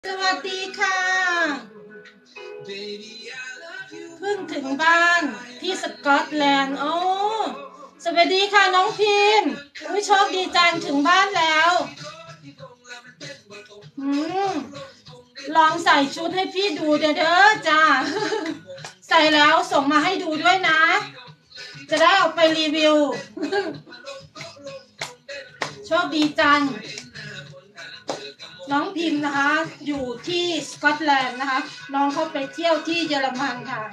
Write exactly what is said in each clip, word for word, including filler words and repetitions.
สวัสดีค่ะเพิ่งถึงบ้านที่สกอตแลนด์โอ้สวัสดีค่ะน้องพิมพ์อุ้ยโชคดีจังถึงบ้านแล้วอืมลองใส่ชุดให้พี่ดูเด้อเด้อจ้าใส่แล้วส่งมาให้ดูด้วยนะจะได้เอาไปรีวิวโชคดีจังน้องพิมพ์นะคะอยู่ที่สกอตแลนด์นะคะน้องเขาไปเที่ยวที่เยอรมันค่ะ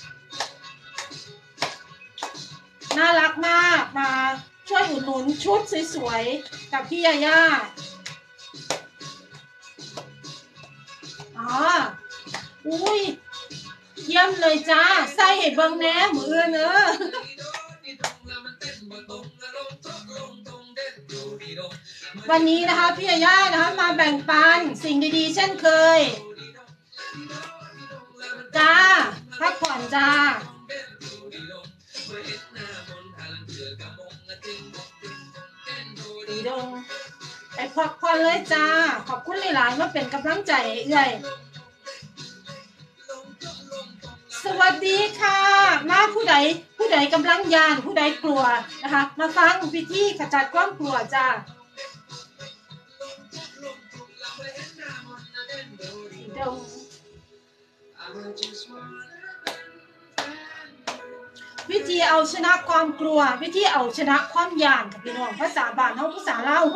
น่ารักมากมาช่วยอุดหนุนชุดสวยๆกับพี่ยาย่าอ๋ออุ้ยเยี่ยมเลยจ้าใส่เห็ดเบิ้งแหนมมือเนอะวันนี้นะคะพี่ยาย่านะคะมาแบ่งปันสิ่งดีๆเช่นเคยจ้าพักผ่อนจ้าดีดงไปพักผ่อนเลยจ้าขอบคุณหลายๆมาเป็นกำลังใจเอื่อยสวัสดีค่ะมาผู้ใดผู้ใดกำลังยานผู้ใดกลัวนะคะมาฟังพิธีขจัดความกลัวจ้าวิธีเอาชนะความกลัววิธีเอาชนะความยานกับพี่น้องภาษาบ้านเฮาภาษาลาว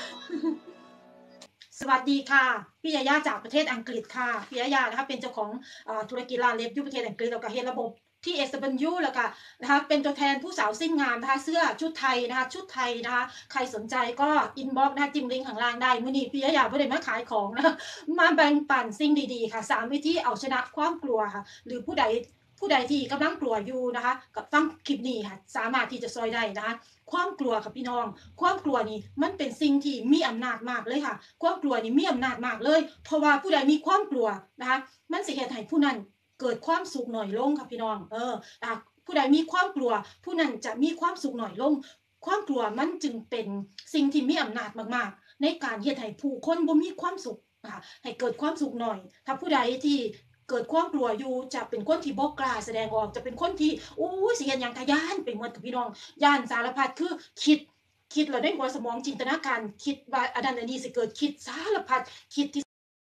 สวัสดีค่ะพี่ยาย่าจากประเทศอังกฤษค่ะพี่ยาย่านะคะเป็นเจ้าของธุรกิจร้านเล็บอยู่ประเทศอังกฤษแล้วก็เฮ็ดระบบที่ เอส ดับเบิลยู แล้วก็นะคะเป็นตัวแทนผู้สาวสิ้นงานนะคะเสื้อชุดไทยนะคะชุดไทยนะคะใครสนใจก็อินบ็อกซ์นะคะจิ้มลิงก์ข้างล่างได้มื้อนี้พี่ยาย่าบ่ได้มาขายของนะมาแบ่งปันสิ่งดีๆค่ะสามวิธีเอาชนะความกลัวค่ะหรือผู้ใดผู้ใดที่กำลังกลัวอยู่นะคะกับฟังคลิปนี้ค่ะสามารถที่จะซอยได้นะคะความกลัวค่ะพี่น้องความกลัวนี่มันเป็นสิ่งที่มีอำนาจมากเลยค่ะความกลัวนี่มีอำนาจมากเลยเพราะว่าผู้ใดมีความกลัวนะคะมันสิเฮ็ดให้ผู้นั้นเกิดความสุขหน่อยลงค่ะพี่น้องเออนะคะผู้ใดมีความกลัวผู้นั้นจะมีความสุขหน่อยลงความกลัวมันจึงเป็นสิ่งที่มีอำนาจมากๆในการเฮ็ดให้ผู้คนบ่มีความสุขนะคะให้เกิดความสุขหน่อยถ้าผู้ใดที่เกิดความกลัวอยู่จะเป็นคนที่บ่กล้าแสดงออกจะเป็นคนที่โอ้ยสิเฮ็ดหยังก็ย้านไปหมดกับพี่น้องย้านสารพัดคือคิดคิดแล้วในหัวสมองจินตนาการคิดว่าอันนั้นอันนี้สิเกิดคิดสารพัดคิดที่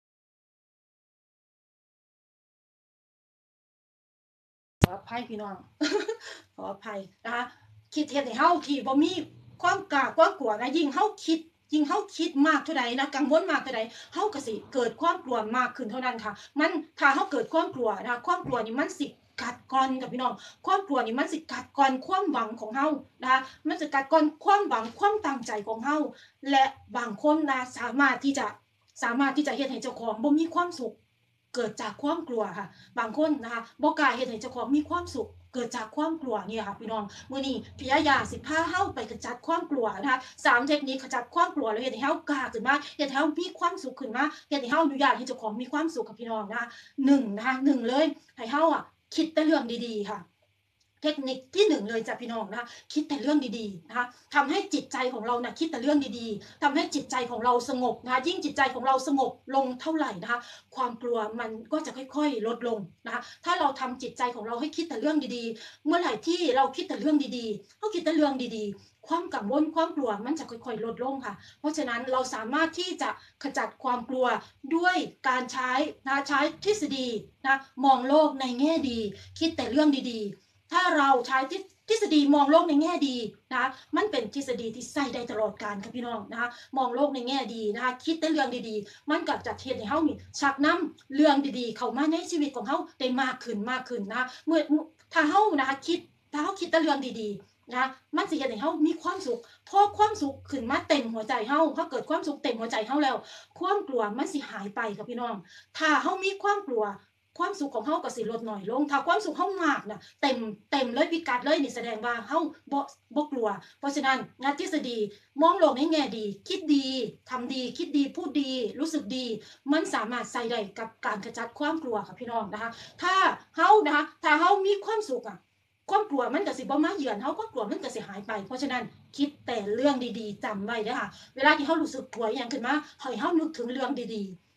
ขออภัยพี่น้องขออภัยนะคะคิดเฮ็ดให้เฮาที่บ่มีความกล้าความกลัวนะยิ่งเฮาคิดยิ่งเฮาคิดมากเท่าใดนะกังวลมากเท่าใดเฮาก็สิเกิดความกลัวมากขึ้นเท่านั้นค่ะมันถ้าเฮาเกิดความกลัวนะคะความกลัวนี่มันสิกัดกร่อนกับพี่น้องความกลัวนี่มันสิกัดกร่อนความหวังของเฮานะคะมันจะกัดกร่อนความหวังความตั้งใจของเฮาและบางคนนะสามารถที่จะสามารถที่จะเฮ็ดให้เจ้าของบ่มีความสุขเกิดจากความกลัวค่ะบางคนนะคะบ่กล้าเฮ็ดให้เจ้าของมีความสุขเกิดจากความกลัวเนี่ยค่ะพี่น้องมื้อนี้พี่ยาย่าสิพาเฮาไปขจัดความกลัวนะคะสามเทคนิคขจัดความกลัวแล้วเฮ็ดให้เฮากล้าขึ้นมาเฮ็ดให้เฮามีความสุขขึ้นมาเฮ็ดให้เฮาอนุญาตให้เจ้าของมีความสุขค่ะพี่น้องนะคะหนึ่งนะคะหนึ่งเลยให้เฮาอ่ะคิดแต่เรื่องดีๆค่ะเทคนิคที่หนึ่งเลยจ้ะพี่น้องนะคะคิดแต่เรื่องดีๆนะคะทำให้จิตใจของเรานะคิดแต่เรื่องดีๆทำให้จิตใจของเราสงบนะคะยิ่งจิตใจของเราสงบลงเท่าไหร่นะคะความกลัวมันก็จะค่อยๆลดลงนะคะถ้าเราทำจิตใจของเราให้คิดแต่เรื่องดีๆเมื่อไหร่ที่เราคิดแต่เรื่องดีๆเราคิดแต่เรื่องดีๆความกังวลความกลัวมันจะค่อยๆลดลงค่ะเพราะฉะนั้นเราสามารถที่จะขจัดความกลัวด้วยการใช้นะใช้ทฤษฎีนะมองโลกในแง่ดีคิดแต่เรื่องดีๆถ้าเราใช้ทฤษฎีมองโลกในแง่ดีนะมันเป็นทฤษฎีที่ใช้ได้ตลอดกาลค่ะพี่น้องนะคะมองโลกในแง่ดีนะคะคิดแต่เรื่องดีๆมันก็จะเฮ็ดให้เฮานี่ชักนำเรื่องดีๆเข้ามาในชีวิตของเฮาได้มากขึ้นมากขึ้นนะเมื่อถ้าเฮานะคะคิดถ้าเฮาคิดแต่เรื่องดีๆนะมันสิเฮ็ดให้เฮามีความสุขพอความสุขขึ้นมาเต็มหัวใจเฮาเฮาเกิดความสุขเต็มหัวใจเฮาแล้วความกลัวมันสิหายไปค่ะพี่น้องถ้าเฮามีความกลัวความสุขของเฮาก็สิลดน้อยลงถ้าความสุขเฮามากน่ะเต็มเต็มเลยพิกัดเลยนี่แสดงว่าเฮาบ่บ่กลัวเพราะฉะนั้นงานทฤษฎีมองโลกในแง่ดีคิดดีทำดีคิดดีพูดดีรู้สึกดีมันสามารถใส่ได้กับการขจัดความกลัวค่ะพี่น้องนะคะถ้าเฮานะคะถ้าเฮามีความสุขอ่ะความกลัวมันก็สิบ่มาเยือนเฮาความกลัวมันก็สิหายไปเพราะฉะนั้นคิดแต่เรื่องดีๆจำไว้เด้อค่ะเวลาที่เฮารู้สึกกลัวอีหยังขึ้นมาให้เฮานึกถึงเรื่องดีๆ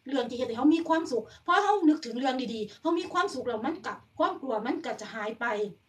เรื่องที่เฮ็ดให้เฮามีความสุขพอเฮานึกถึงเรื่องดีๆเฮามีความสุขแล้วมันก็ความกลัวมันก็จะหายไป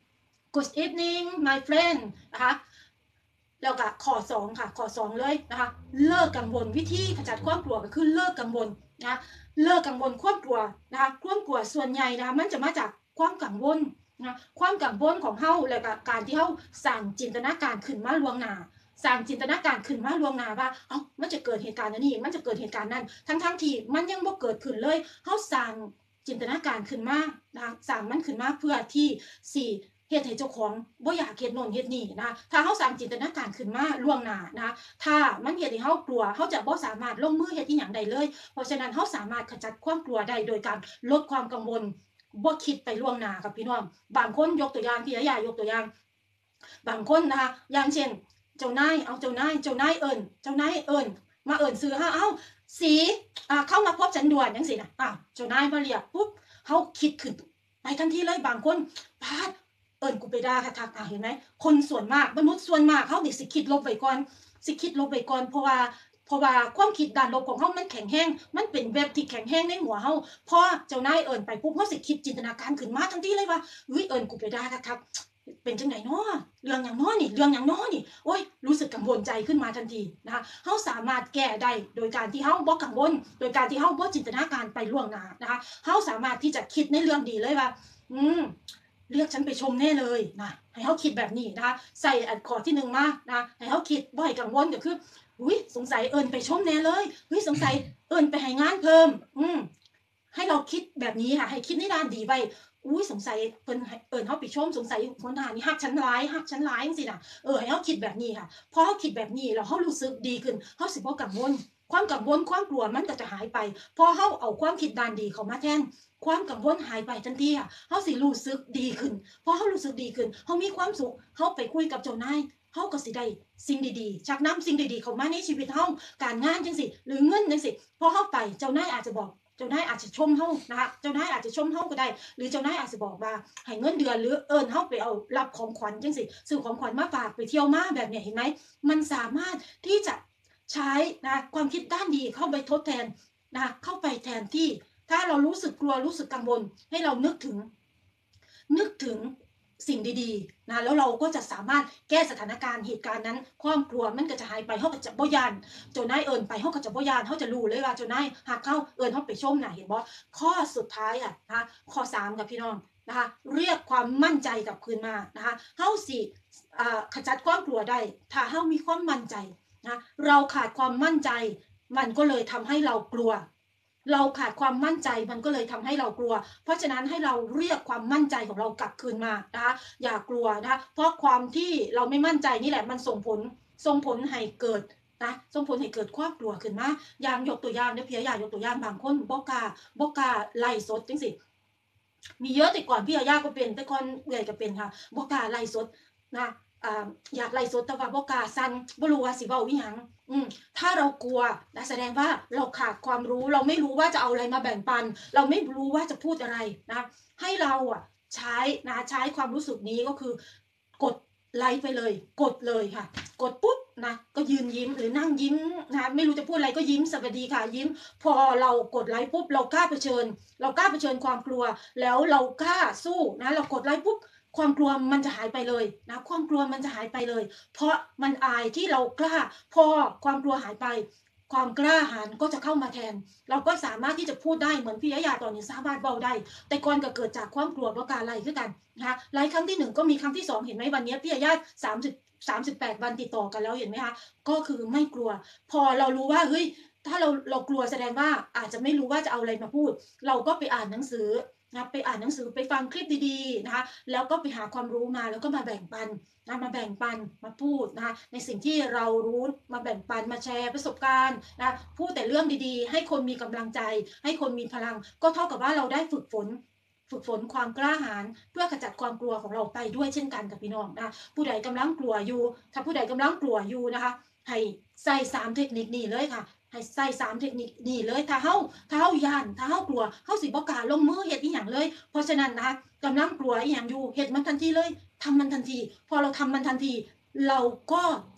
Good evening my friend นะคะแล้วก็ข้อสองค่ะข้อสองเลยนะคะเลิกกังวลวิธีขจัดความกลัวก็คือเลิกกังวลนะเลิกกังวลความกลัวนะคะความกลัวส่วนใหญ่นะคะมันจะมาจากความกังวลนะความกังวลของเฮาแล้วก็การที่เฮาสร้างจินตนาการขึ้นมาล่วงหน้าสร้างจินตนาการขึ้นมาล่วงหน้าว่าเอ้ามันจะเกิดเหตุการณ์นี้มันจะเกิดเหตุการณ์นั้นทั้งๆที่มันยังบ่เกิดขึ้นเลยเฮาสร้างจินตนาการขึ้นมานะคะสร้างมันขึ้นมาเพื่อที่สี่เฮ็ดให้เจ้าของบ่อยากเฮ็ดโน่นเฮ็ดนี่นะถ้าเฮาสร้างจินตนาการขึ้นมาล่วงหน้านะถ้ามันเฮ็ดให้เฮากลัวเฮาจะบ่สามารถลงมือเฮ็ดอีหยังได้เลยเพราะฉะนั้นเฮาสามารถขจัดความกลัวได้โดยการลดความกังวลบ่คิดไปล่วงหน้ากับพี่น้องบางคนยกตัวอย่างพี่ยายกตัวอย่างบางคนนะคะอย่างเช่นเจ้านายเอาเจ้านายเจ้านายเอิ้นเจ้านายเอิ้นมาเอิ้นชื่อเฮาเอ้าสีอ่าเข้ามาพบฉันด่วนจังซี่น่ะอ้าวเจ้านายมาเรียกปุ๊บเฮาคิดขึ้นไปทันทีเลยบางคนพาดเอิ้นกูไปด่าคักๆอ่ะเห็นไหมคนส่วนมากมนุษย์ส่วนมากเฮานี่สิคิดลบไว้ก่อนสิคิดลบไว้ก่อนเพราะว่าเพราะว่าความคิดด้านลบของเฮามันแข็งแรงมันเป็นเว็บที่แข็งแรงในหัวเฮาพอเจ้านายเอิ้นไปปุ๊บเฮาสิคิดจินตนาการขึ้นมาทันทีเลยว่าอุ๊ยเอิ้นกูไปด่าคักๆเป็นจังได๋น้อเรื่องหยังน้อนี่เรื่องหยังน้อนี่โอ๊ยรู้สึกกังวลใจขึ้นมาทันทีนะคะเฮาสามารถแก้ได้โดยการที่เฮาบ่กังวลโดยการที่เฮาบ่จินตนาการไปล่วงหน้านะคะเฮาสามารถที่จะคิดในเรื่องดีเลยว่าอืมเรียกฉันไปชมแน่เลยนะให้เฮาคิดแบบนี้นะคะใส่อันข้อที่หนึ่งมานะให้เฮาคิดบ่ให้กังวลก็คืออุ๊ยสงสัยเอิ้นไปชมแน่เลยเฮ้ยสงสัยเอิ้นไปให้งานเพิ่มอืมให้เราคิดแบบนี้ค่ะให้คิดในด้านดีไว้อุ๊ยสงสัยเพิ่นเอิ้นเฮาไปชมสงสัยคนทหารนี่ฮักฉันหลายฮักฉันหลายจังซี่น่ะเออให้เฮาคิดแบบนี้ค่ะพอเฮาคิดแบบนี้แล้วเฮารู้สึกดีขึ้นเฮาสิบ่กังวลความกังวลความกลัวมันก็จะหายไปพอเฮาเอาความคิดด้านดีเข้ามาแทนความกังวลหายไปทันทีค่ะเฮาสิรู้สึกดีขึ้นพอเฮารู้สึกดีขึ้นเฮามีความสุขเฮาไปคุยกับเจ้านายเฮาก็สิได้สิ่งดีๆชักนำสิ่งดีๆเข้ามาในชีวิตเฮาการงานจังซี่หรือเงินจังซี่พอเฮาไปเจ้านายอาจจะบอกเจ้านายอาจจะชมเฮานะคะเจ้านายอาจจะชมเฮาก็ได้หรือเจ้านายอาจจะบอกว่าให้เงินเดือนหรือเอิ้นเฮาไปเอารับของขวัญจังซี่ซื้อของขวัญมาฝากไปเที่ยวมาแบบเนี้ยเห็นไหมมันสามารถที่จะใช้นะความคิดด้านดีเข้าไปทดแทนนะเข้าไปแทนที่ถ้าเรารู้สึกกลัวรู้สึกกังวลให้เรานึกถึงนึกถึงสิ่งดีๆนะแล้วเราก็จะสามารถแก้สถานการณ์เหตุการณ์นั้นความกลัวมันก็จะหายไปเฮาก็จะบ่ย้านเจ้านายเอิ้นไปเฮาก็จะบ่ย้านเฮาจะรู้เลยว่าเจ้านายฮักเฮาเอิ้นเฮาไปชมน่ะเห็นบ่ข้อสุดท้ายอะนะคะข้อสามค่ะพี่น้องนะคะเรียกความมั่นใจกลับคืนมานะคะเฮาสิอ่าขจัดความกลัวได้ถ้าเฮามีความมั่นใจนะเราขาดความมั่นใจมันก็เลยทำให้เรากลัวเราขาดความมั่นใจมันก็เลยทำให้เรากลัวเพราะฉะนั้นให้เราเรียกความมั่นใจของเรากลับคืนมานะคะอย่ากลัวนะคะเพราะความที่เราไม่มั่นใจนี่แหละมันส่งผลส่งผลให้เกิดนะส่งผลให้เกิดความกลัวขึ้นมาอย่างยกตัวอย่างเด้อพี่ยายกตัวอย่างบางคนบ่กล้าบ่กล้าไล่สดจังซี่มีเยอะแต่ก่อนพี่ยาก็เป็นแต่ก่อนเอื้อยก็เป็นค่ะบ่กล้าไล่สดนะอ่าอยากไล่สดแต่ว่าบ่กล้าสั่นบ่รู้ว่าสิเว้าอีหยังอืมถ้าเรากลัวนะแสดงว่าเราขาดความรู้เราไม่รู้ว่าจะเอาอะไรมาแบ่งปันเราไม่รู้ว่าจะพูดอะไรนะให้เราอะใช้นะใช้ความรู้สึกนี้ก็คือกดไลค์ไปเลยกดเลยค่ะกดปุ๊บนะก็ยืนยิ้มหรือนั่งยิ้มนะไม่รู้จะพูดอะไรก็ยิ้มสวัสดีค่ะยิ้มพอเรากดไลค์ปุ๊บเรากล้าเผชิญเรากล้าเผชิญความกลัวแล้วเรากล้าสู้นะเรากดไลค์ปุ๊บความกลัวมันจะหายไปเลยนะความกลัวมันจะหายไปเลยเพราะมันอายที่เรากล้าพอความกลัวหายไปความกล้าหาญก็จะเข้ามาแทนเราก็สามารถที่จะพูดได้เหมือนพี่ยะยาตอนนี้สามารถเบาได้แต่ก่อนก็เกิดจากความกลัวเพราะการไล่คือกันนะคะไล่ครั้งที่หนึ่งก็มีครั้งที่สองเห็นไหมวันนี้พี่ยะยาสามสิบสามสิบแปดวันติดต่อกันแล้วเห็นไหมคะก็คือไม่กลัวพอเรารู้ว่าเฮ้ยถ้าเราเรากลัวแสดงว่าอาจจะไม่รู้ว่าจะเอาอะไรมาพูดเราก็ไปอ่านหนังสือนะไปอ่านหนังสือไปฟังคลิปดีๆนะคะแล้วก็ไปหาความรู้มาแล้วก็มาแบ่งปันนะมาแบ่งปันมาพูดนะคะในสิ่งที่เรารู้มาแบ่งปันมาแชร์ประสบการณ์นะพูดแต่เรื่องดีๆให้คนมีกำลังใจให้คนมีพลังก็เท่ากับว่าเราได้ฝึกฝนฝึกฝนความกล้าหาญเพื่อขจัดความกลัวของเราไปด้วยเช่นกันกับพี่น้องนะผู้ใดกำลังกลัวอยู่ถ้าผู้ใดกำลังกลัวอยู่นะคะให้ใส่สามเทคนิคนี้เลยค่ะให้ใส่สามเทคนิคนี้เลยถ้าเฮาถ้าเฮาย่านถ้าเฮากลัวเฮาสิบ่กล้าลงมือเฮ็ดอีหยังเลยเพราะฉะนั้นนะคะกำลังกลัวอีหยังอยู่เฮ็ดมันทันทีเลยทำมันทันทีพอเราทำมันทันทีเราก็จะ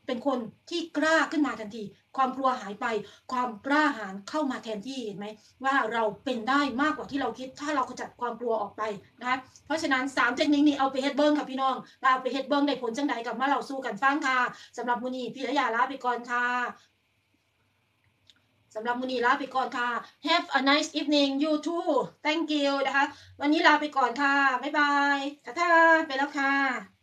เป็นคนที่กล้าขึ้นมาทันทีความกลัวหายไปความกล้าหาญเข้ามาแทนที่เห็นไหมว่าเราเป็นได้มากกว่าที่เราคิดถ้าเราขจัดความกลัวออกไปนะคะเพราะฉะนั้นสามเทคนิคนี้เอาไปเฮ็ดเบิ้งค่ะพี่น้องเอาไปเฮ็ดเบิ้งได้ผลจังใดกับมาเราสู้กันฟังค่ะสำหรับมื้อนี้พี่ระยาลาไปก่อนค่ะสำหรับมื้อนี้ลาไปก่อนค่ะ Have a nice evening you too thank you นะคะวันนี้ลาไปก่อนค่ะบ๊ายบายท่าๆไปแล้วค่ะ